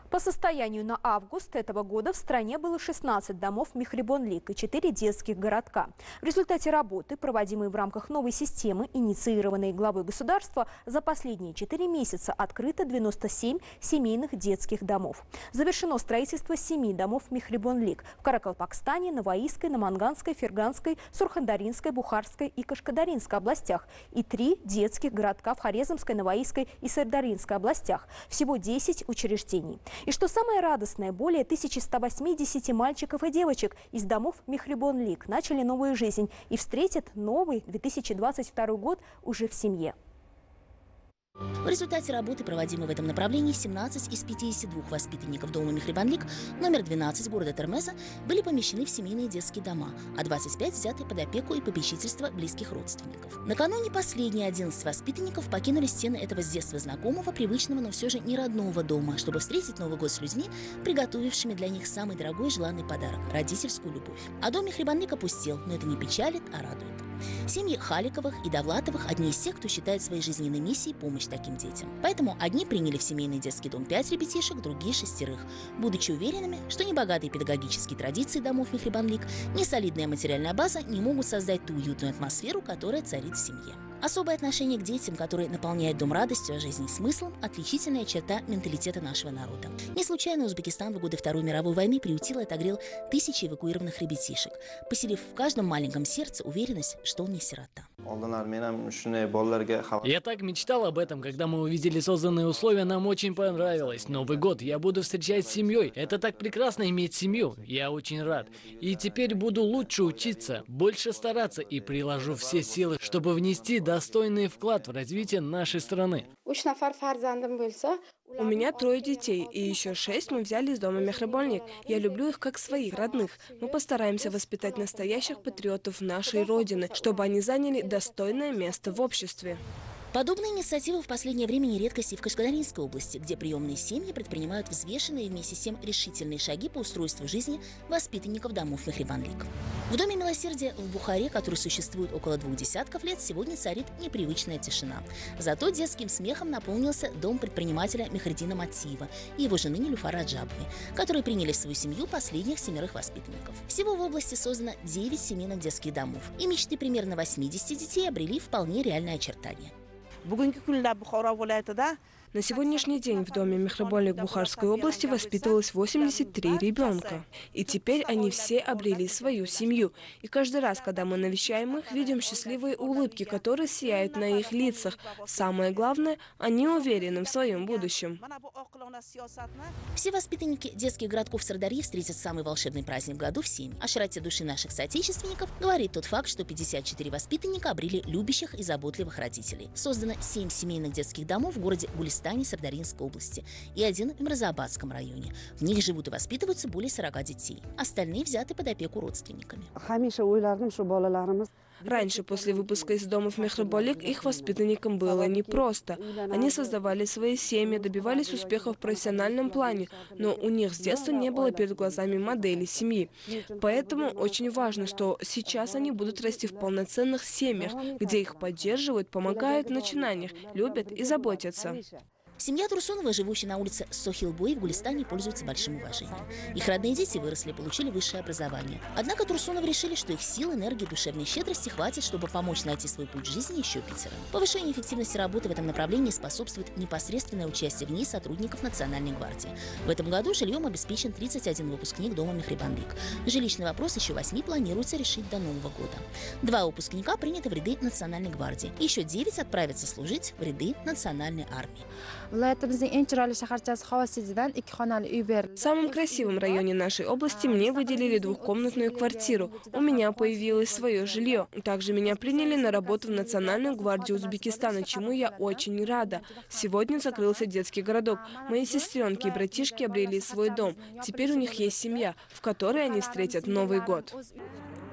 По состоянию на август этого года в стране было 16 домов Мехрибонлик и 4 детских городка. В результате работы, проводимой в рамках новой системы, инициированной главой государства, за последние 4 месяца открыто 97 семейных детских домов. Завершено строительство 7 домов Мехрибонлик в Каракалпакстане, Наваисской, Наманганской, Ферганской, Сурхандаринской, Бухарской и Кашкадаринской областях и 3 детских городка в Хорезмской, Наваисской и Сырдаринской областях. Всего 10 учреждений. И что самое радостное, более 1180 мальчиков и девочек из домов Мехрибонлик начали новую жизнь и встретят новый 2022 год уже в семье. В результате работы, проводимой в этом направлении, 17 из 52 воспитанников дома Мехрибонлик номер 12 города Термеза были помещены в семейные детские дома, а 25 взяты под опеку и попечительство близких родственников. Накануне последние 11 воспитанников покинули стены этого с детства знакомого, привычного, но все же не родного дома, чтобы встретить Новый год с людьми, приготовившими для них самый дорогой и желанный подарок – родительскую любовь. А дом Мехрибонлик опустел, но это не печалит, а радует. Семьи Халиковых и Довлатовых – одни из тех, кто считает своей жизненной миссией помощь таким детям. Поэтому одни приняли в семейный детский дом 5 ребятишек, другие – 6, будучи уверенными, что ни богатые педагогические традиции домов Мехрибонлик, ни солидная материальная база не могут создать ту уютную атмосферу, которая царит в семье. Особое отношение к детям, которые наполняют дом радостью, а жизнь смыслом – отличительная черта менталитета нашего народа. Не случайно Узбекистан в годы Второй мировой войны приютил и отогрел тысячи эвакуированных ребятишек, поселив в каждом маленьком сердце уверенность, что он не сирота. Я так мечтал об этом, когда мы увидели созданные условия, нам очень понравилось. Новый год я буду встречать с семьей. Это так прекрасно иметь семью. Я очень рад. И теперь буду лучше учиться, больше стараться и приложу все силы, чтобы внести достойный вклад в развитие нашей страны. У меня 3 детей, и еще 6 мы взяли из дома Мехрибонлик. Я люблю их как своих, родных. Мы постараемся воспитать настоящих патриотов нашей Родины, чтобы они заняли достойное место в обществе. Подобные инициативы в последнее время не редкость и в Кашкадаринской области, где приемные семьи предпринимают взвешенные и вместе с тем решительные шаги по устройству жизни воспитанников домов Мехрибонлик. В Доме милосердия в Бухаре, который существует около 2 десятков лет, сегодня царит непривычная тишина. Зато детским смехом наполнился дом предпринимателя Мехридина Матиева и его жены Нилюфара Аджабовой, которые приняли в свою семью последних 7 воспитанников. Всего в области создано 9 семейных детских домов, и мечты примерно 80 детей обрели вполне реальное очертание. На сегодняшний день в доме Мехрибонлик Бухарской области воспитывалось 83 ребенка. И теперь они все обрели свою семью. И каждый раз, когда мы навещаем их, видим счастливые улыбки, которые сияют на их лицах. Самое главное, они уверены в своем будущем. Все воспитанники детских городков Сырдарьи встретят самый волшебный праздник в году в семье. О широте души наших соотечественников говорит тот факт, что 54 воспитанника обрели любящих и заботливых родителей. Создано 7 семейных детских домов в городе Гулистане Сырдаринской области и 1 в Мирзаабадском районе. В них живут и воспитываются более 40 детей. Остальные взяты под опеку родственниками. Раньше, после выпуска из домов Мехрибонлик, их воспитанникам было непросто. Они создавали свои семьи, добивались успеха в профессиональном плане, но у них с детства не было перед глазами модели семьи. Поэтому очень важно, что сейчас они будут расти в полноценных семьях, где их поддерживают, помогают в начинаниях, любят и заботятся. Семья Турсунова, живущая на улице Сохилбой в Гулистане, пользуется большим уважением. Их родные дети выросли, получили высшее образование. Однако Турсуновы решили, что их сил, энергии, душевной щедрости хватит, чтобы помочь найти свой путь в жизни еще 5. Повышению эффективности работы в этом направлении способствует непосредственное участие в ней сотрудников Национальной гвардии. В этом году жильем обеспечен 31 выпускник дома Мехрибонлик. Жилищный вопрос еще 8 планируется решить до Нового года. 2 выпускника приняты в ряды Национальной гвардии. Еще 9 отправятся служить в ряды Национальной армии. В самом красивом районе нашей области мне выделили 2-комнатную квартиру. У меня появилось свое жилье. Также меня приняли на работу в Национальную гвардию Узбекистана, чему я очень рада. Сегодня закрылся детский городок. Мои сестренки и братишки обрели свой дом. Теперь у них есть семья, в которой они встретят Новый год.